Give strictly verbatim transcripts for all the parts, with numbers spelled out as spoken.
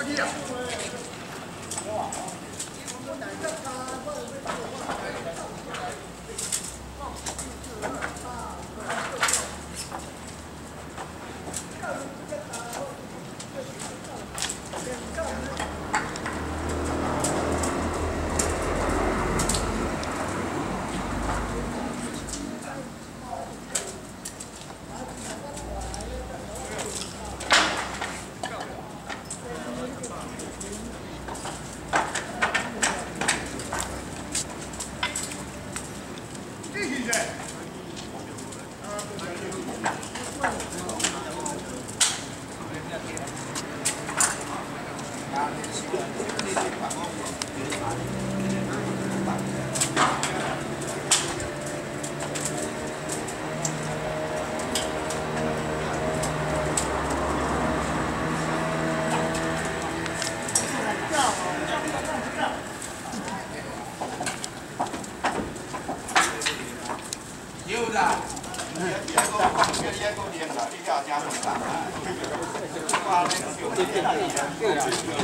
有啦，你你个你你个练啦，你要加分啦。哇，那个有对对对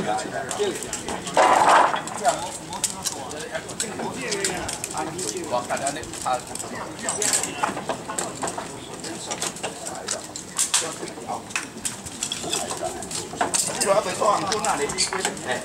我看到那他。你话袂错，唔准啊！你哎。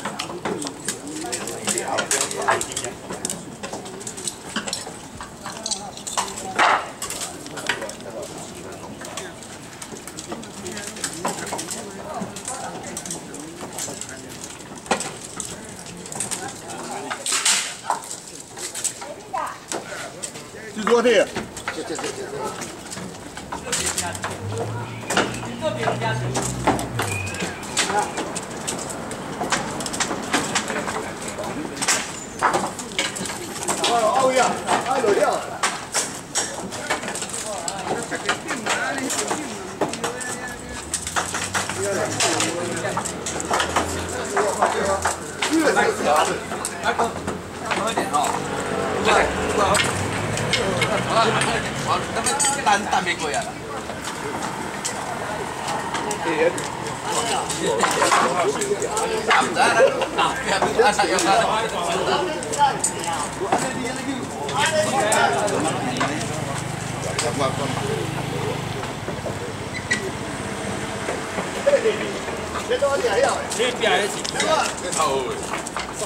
最多的。 这这这这这。这别人家去。 哦，欧呀，哎，老掉。越来越小。来，哥，喝一点哈。对，好了，好，那么这蓝蛋没过呀了。打不打了？打，不要不要打，要打。这都点料，这点的是，这个好。